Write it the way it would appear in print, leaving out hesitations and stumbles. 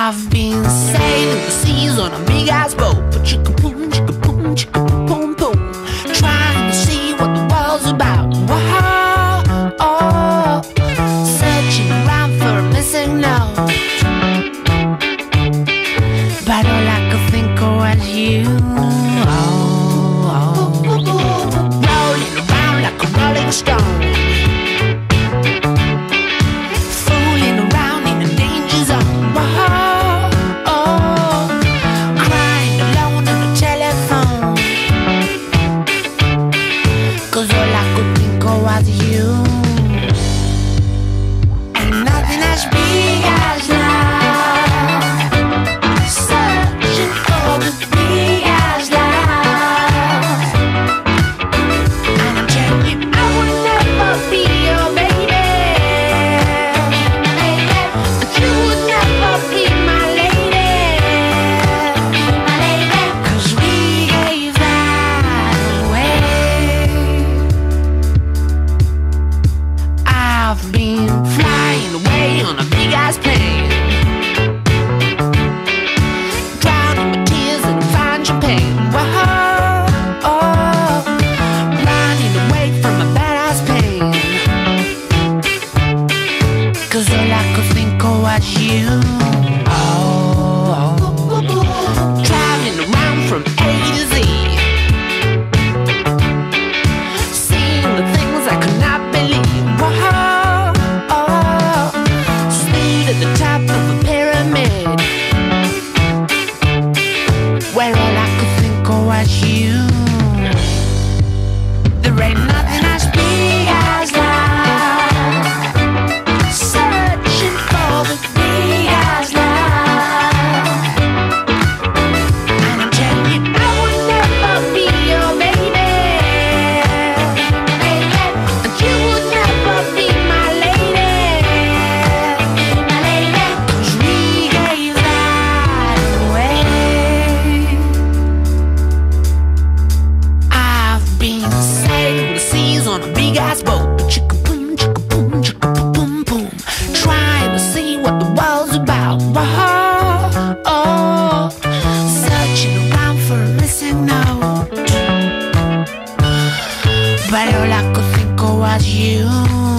I've been sailing the seas on a big ass boat, but chicka boom, chicka boom, boom, trying to see what the world's about. Wow, oh, searching around for a missing note, but all I could think of was you. Oh, rolling around like a rolling stone, fooling around in a danger zone. Wow, oh, crying alone on the telephone, 'cause all I could think of was you. Ain't nothing as big as love, searching for the big as love. And I'm telling you, I will never be your baby, but you would never be my lady, 'cause we gave that away. I've been flying away on a big ass plane, drowning my tears in a fine champagne. Wow, oh, running away from my badass pain, 'cause all I could think of was you. Oh, traveling around from A to Z, seeing the things I could not believe. Wow, oh, stood at the top of a pyramid, where all I could think of was you. There ain't nothing as big as love, searching for the big as love. And I'm telling you, I will never be your baby, and you would never be my lady, 'cause we gave that away. I've been sailing the seas on a big ass boat, chicka boom, boom, trying to see what the world's about. Wow, oh, searching around for a missing note, but all I could think of was you.